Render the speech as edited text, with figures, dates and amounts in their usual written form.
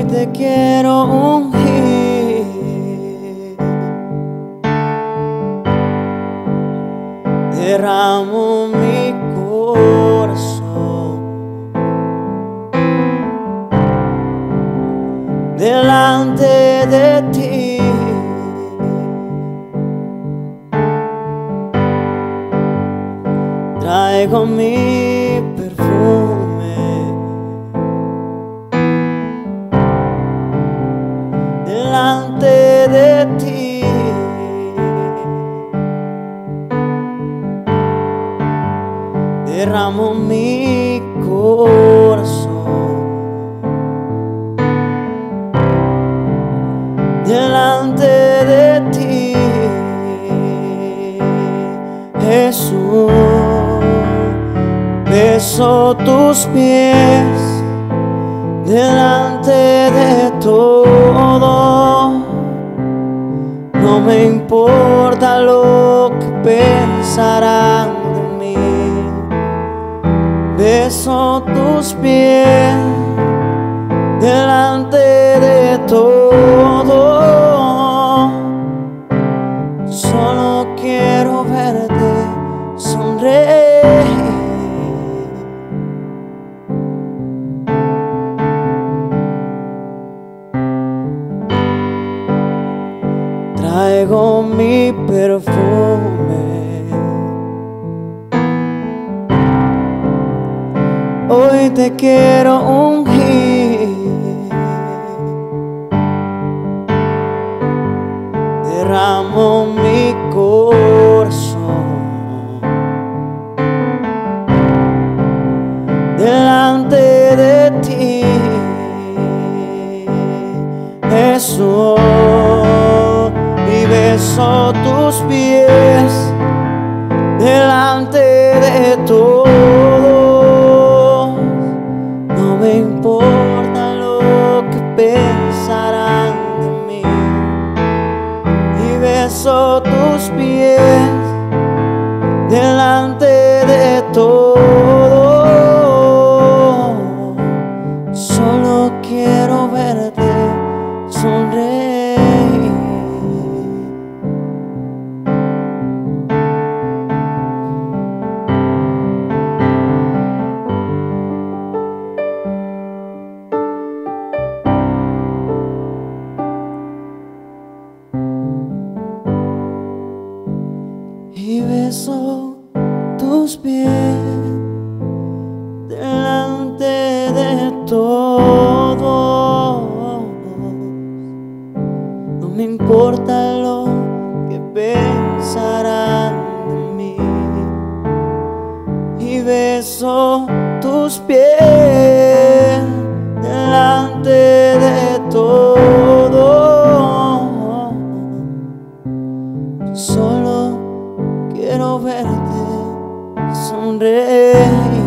te quiero ungir, derramo mi corazón delante de ti. Traigo mi perfume delante de ti. Derramo mi corazón delante de ti, Jesús. Beso tus pies delante de todo. No me importa lo que pensarán de mí. Beso tus pies delante de todo. Solo quiero verte sonreír. Traigo mi perfume, hoy te quiero ungir, derramo mi corazón delante de ti, Jesús. Y beso tus pies delante de todos. No me importa lo que pensarán de mí. Y beso tus pies delante de todos. Solo quiero verte sonreír. Y beso tus pies delante de todos. No me importa lo que pensarán de mí. Y beso tus pies delante de todos. Solo quiero verte sonreír.